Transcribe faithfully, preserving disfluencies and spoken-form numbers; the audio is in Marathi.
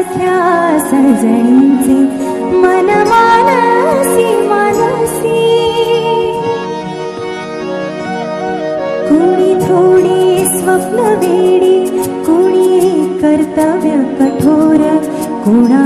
सख्या सजणींचे मन मानसी मानसी कोणी थोडी स्वप्न वेडी कोणी कर्तव्य कठोर कोणा